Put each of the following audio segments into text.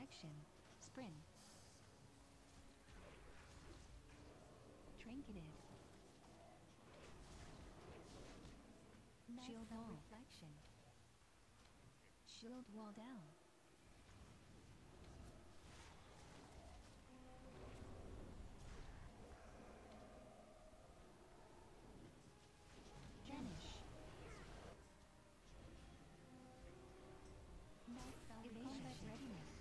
affliction. Sprint. Trinketed. Shield wall. Reflection. Shield wall down. Vanish. Combat readiness.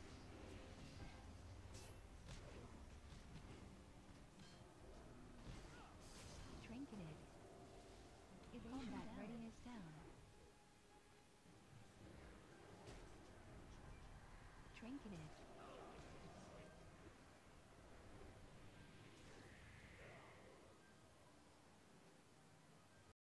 Trinketed. Combat readiness down. Trinketed.